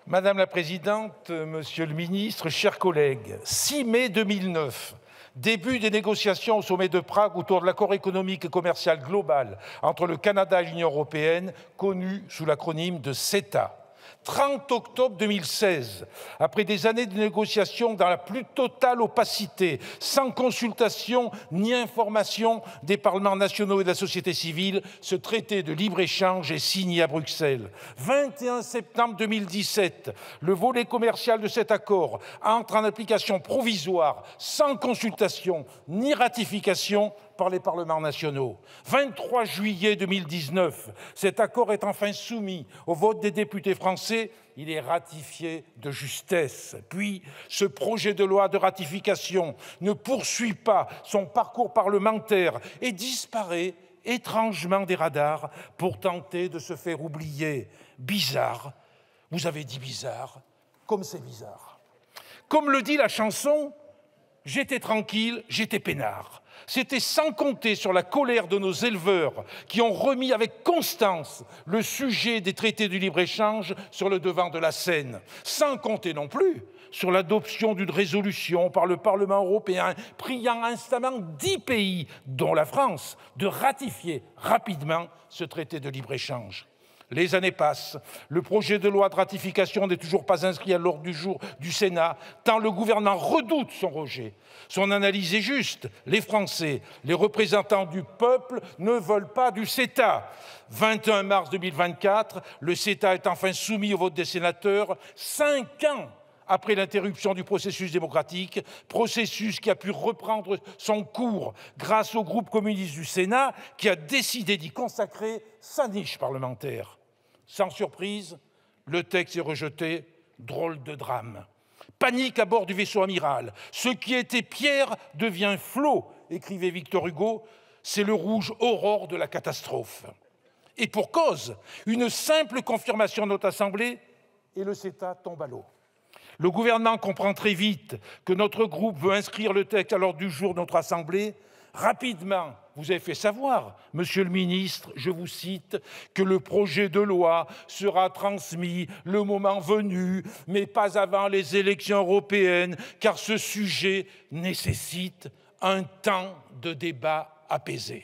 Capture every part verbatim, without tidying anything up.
Madame la Présidente, Monsieur le Ministre, chers collègues, six mai deux mille neuf, début des négociations au sommet de Prague autour de l'accord économique et commercial global entre le Canada et l'Union européenne, connu sous l'acronyme de CETA. trente octobre deux mille seize, après des années de négociations dans la plus totale opacité, sans consultation ni information des parlements nationaux et de la société civile, ce traité de libre-échange est signé à Bruxelles. vingt et un septembre deux mille dix-sept, le volet commercial de cet accord entre en application provisoire, sans consultation ni ratification par les parlements nationaux. vingt-trois juillet deux mille dix-neuf, cet accord est enfin soumis au vote des députés français. Il est ratifié de justesse. Puis, ce projet de loi de ratification ne poursuit pas son parcours parlementaire et disparaît étrangement des radars pour tenter de se faire oublier. Bizarre. Vous avez dit bizarre, comme c'est bizarre. Comme le dit la chanson, j'étais tranquille, j'étais peinard. C'était sans compter sur la colère de nos éleveurs qui ont remis avec constance le sujet des traités du libre-échange sur le devant de la scène. Sans compter non plus sur l'adoption d'une résolution par le Parlement européen priant instamment dix pays, dont la France, de ratifier rapidement ce traité de libre-échange. Les années passent, le projet de loi de ratification n'est toujours pas inscrit à l'ordre du jour du Sénat, tant le gouvernement redoute son rejet. Son analyse est juste, les Français, les représentants du peuple, ne veulent pas du CETA. vingt et un mars deux mille vingt-quatre, le CETA est enfin soumis au vote des sénateurs, cinq ans après l'interruption du processus démocratique, processus qui a pu reprendre son cours grâce au groupe communiste du Sénat qui a décidé d'y consacrer sa niche parlementaire. Sans surprise, le texte est rejeté, drôle de drame. Panique à bord du vaisseau amiral. Ce qui était pierre devient flot, écrivait Victor Hugo. C'est le rouge aurore de la catastrophe. Et pour cause, une simple confirmation de notre Assemblée et le CETA tombe à l'eau. Le gouvernement comprend très vite que notre groupe veut inscrire le texte à l'ordre du jour de notre Assemblée. Rapidement, vous avez fait savoir, Monsieur le Ministre, je vous cite, que le projet de loi sera transmis le moment venu, mais pas avant les élections européennes, car ce sujet nécessite un temps de débat apaisé.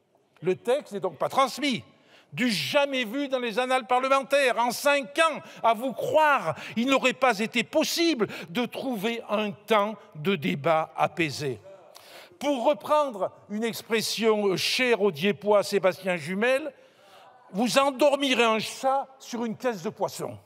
Le texte n'est donc pas transmis. Du jamais vu dans les annales parlementaires. En cinq ans, à vous croire, il n'aurait pas été possible de trouver un temps de débat apaisé. Pour reprendre une expression chère au Diepois Sébastien Jumel, vous endormirez un chat sur une caisse de poisson.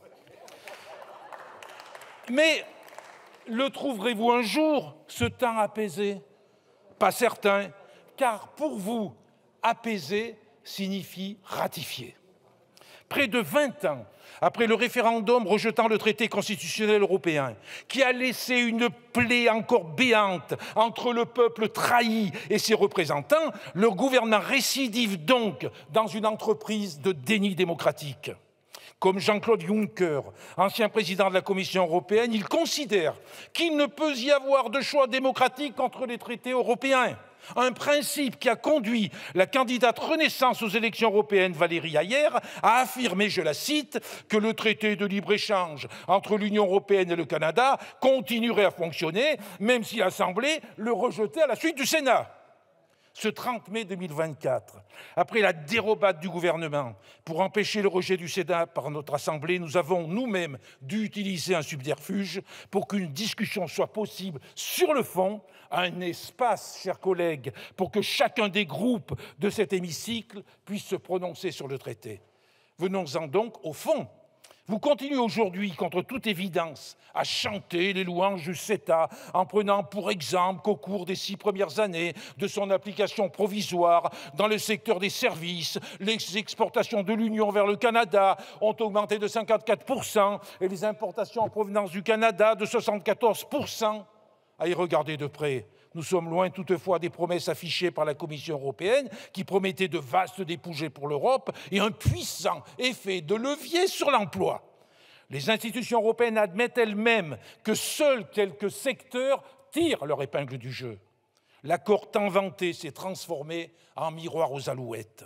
Mais le trouverez-vous un jour, ce temps apaisé? Pas certain, car pour vous, apaiser signifie ratifier. Près de vingt ans après le référendum rejetant le traité constitutionnel européen, qui a laissé une plaie encore béante entre le peuple trahi et ses représentants, le gouvernement récidive donc dans une entreprise de déni démocratique. Comme Jean-Claude Juncker, ancien président de la Commission européenne, il considère qu'il ne peut y avoir de choix démocratique entre les traités européens. Un principe qui a conduit la candidate Renaissance aux élections européennes, Valérie Hayer, à affirmer, je la cite, que le traité de libre-échange entre l'Union européenne et le Canada continuerait à fonctionner, même si l'Assemblée le rejetait à la suite du Sénat. Ce trente mai deux mille vingt-quatre, après la dérobade du gouvernement pour empêcher le rejet du CETA par notre Assemblée, nous avons nous-mêmes dû utiliser un subterfuge pour qu'une discussion soit possible sur le fond, un espace, chers collègues, pour que chacun des groupes de cet hémicycle puisse se prononcer sur le traité. Venons-en donc au fond. Vous continuez aujourd'hui, contre toute évidence, à chanter les louanges du CETA en prenant pour exemple qu'au cours des six premières années de son application provisoire dans le secteur des services, les exportations de l'Union vers le Canada ont augmenté de cinquante-quatre pour cent et les importations en provenance du Canada de soixante-quatorze pour cent. À y regarder de près, nous sommes loin toutefois des promesses affichées par la Commission européenne qui promettait de vastes débouchés pour l'Europe et un puissant effet de levier sur l'emploi. Les institutions européennes admettent elles-mêmes que seuls quelques secteurs tirent leur épingle du jeu. L'accord tant vanté s'est transformé en miroir aux alouettes.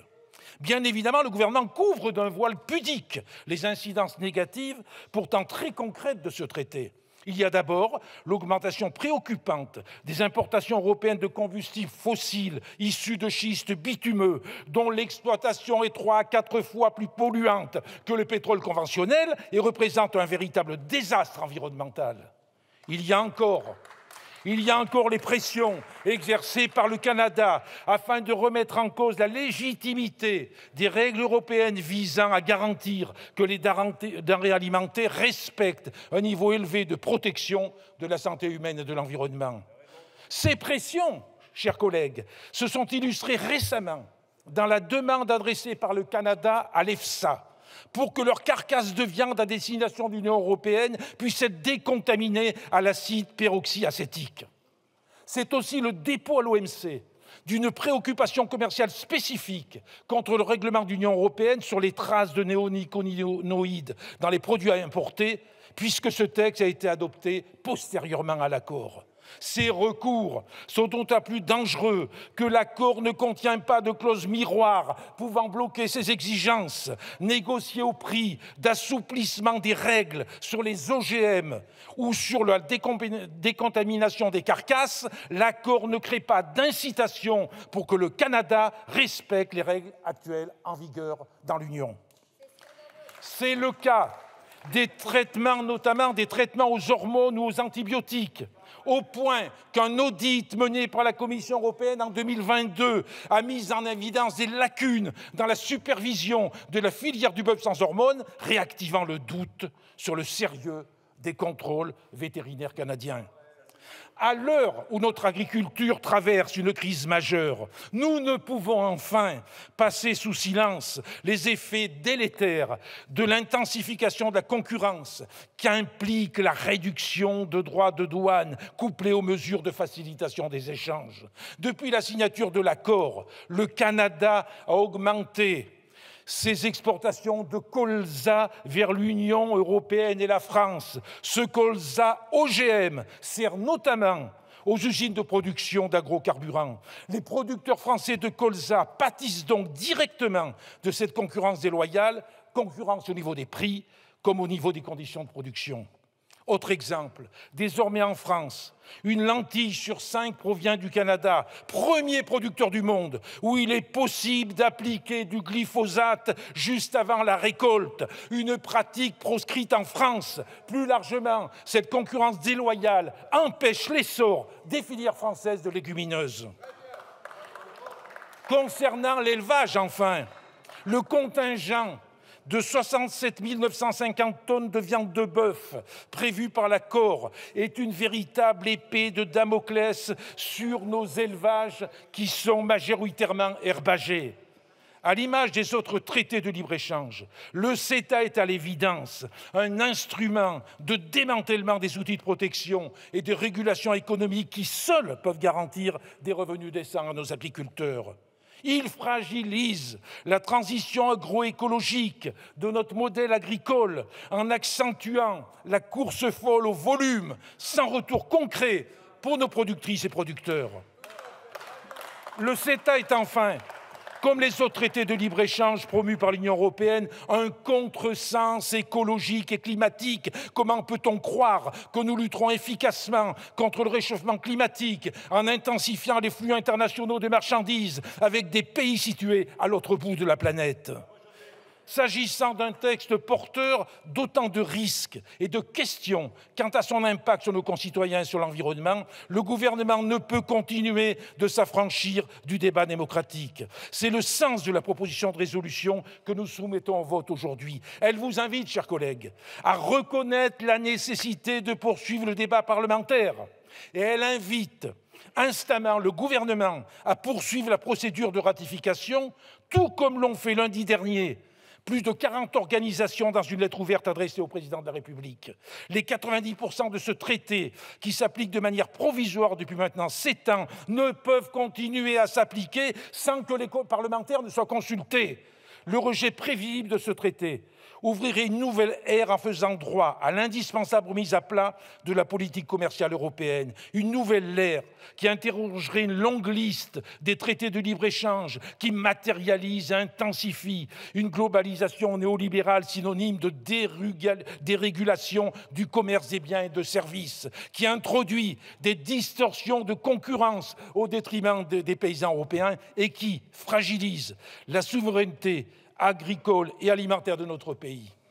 Bien évidemment, le gouvernement couvre d'un voile pudique les incidences négatives, pourtant très concrètes de ce traité. Il y a d'abord l'augmentation préoccupante des importations européennes de combustibles fossiles issus de schistes bitumeux, dont l'exploitation est trois à quatre fois plus polluante que le pétrole conventionnel et représente un véritable désastre environnemental. Il y a encore... Il y a encore les pressions exercées par le Canada afin de remettre en cause la légitimité des règles européennes visant à garantir que les denrées alimentaires respectent un niveau élevé de protection de la santé humaine et de l'environnement. Ces pressions, chers collègues, se sont illustrées récemment dans la demande adressée par le Canada à l'EFSA pour que leur carcasse de viande à destination de l'Union européenne puisse être décontaminée à l'acide peroxyacétique. C'est aussi le dépôt à l'O M C d'une préoccupation commerciale spécifique contre le règlement de l'Union européenne sur les traces de néonicotinoïdes dans les produits importés, puisque ce texte a été adopté postérieurement à l'accord. Ces recours sont d'autant plus dangereux que l'accord ne contient pas de clause miroir pouvant bloquer ces exigences, négociées au prix d'assouplissement des règles sur les O G M ou sur la décontamination des carcasses. L'accord ne crée pas d'incitation pour que le Canada respecte les règles actuelles en vigueur dans l'Union. C'est le cas des traitements, notamment des traitements aux hormones ou aux antibiotiques, au point qu'un audit mené par la Commission européenne en deux mille vingt-deux a mis en évidence des lacunes dans la supervision de la filière du bœuf sans hormones, réactivant le doute sur le sérieux des contrôles vétérinaires canadiens. À l'heure où notre agriculture traverse une crise majeure, nous ne pouvons enfin passer sous silence les effets délétères de l'intensification de la concurrence qu'implique la réduction de droits de douane couplée aux mesures de facilitation des échanges. Depuis la signature de l'accord, le Canada a augmenté ses exportations de colza vers l'Union européenne et la France. Ce colza O G M sert notamment aux usines de production d'agrocarburants. Les producteurs français de colza pâtissent donc directement de cette concurrence déloyale, concurrence au niveau des prix comme au niveau des conditions de production. Autre exemple, désormais en France, une lentille sur cinq provient du Canada, premier producteur du monde, où il est possible d'appliquer du glyphosate juste avant la récolte, une pratique proscrite en France. Plus largement, cette concurrence déloyale empêche l'essor des filières françaises de légumineuses. Concernant l'élevage, enfin, le contingent de soixante-sept mille neuf cent cinquante tonnes de viande de bœuf prévue par l'accord est une véritable épée de Damoclès sur nos élevages qui sont majoritairement herbagés. À l'image des autres traités de libre-échange, le CETA est à l'évidence un instrument de démantèlement des outils de protection et de régulation économique qui seuls peuvent garantir des revenus décents à nos agriculteurs. Il fragilise la transition agroécologique de notre modèle agricole en accentuant la course folle au volume sans retour concret pour nos productrices et producteurs. Le CETA est enfin, comme les autres traités de libre-échange promus par l'Union européenne, un contresens écologique et climatique. Comment peut-on croire que nous lutterons efficacement contre le réchauffement climatique en intensifiant les flux internationaux de marchandises avec des pays situés à l'autre bout de la planète ? S'agissant d'un texte porteur d'autant de risques et de questions quant à son impact sur nos concitoyens et sur l'environnement, le gouvernement ne peut continuer de s'affranchir du débat démocratique. C'est le sens de la proposition de résolution que nous soumettons au vote aujourd'hui. Elle vous invite, chers collègues, à reconnaître la nécessité de poursuivre le débat parlementaire et elle invite instamment le gouvernement à poursuivre la procédure de ratification, tout comme l'ont fait lundi dernier plus de quarante organisations dans une lettre ouverte adressée au président de la République. Les quatre-vingt-dix pour cent de ce traité, qui s'applique de manière provisoire depuis maintenant sept ans, ne peuvent continuer à s'appliquer sans que les parlementaires ne soient consultés. Le rejet prévisible de ce traité ouvrirait une nouvelle ère en faisant droit à l'indispensable mise à plat de la politique commerciale européenne. Une nouvelle ère qui interrogerait une longue liste des traités de libre-échange qui matérialisent et intensifient une globalisation néolibérale synonyme de dérégulation du commerce des biens et de services, qui introduit des distorsions de concurrence au détriment des paysans européens et qui fragilise la souveraineté agricole et alimentaire de notre pays.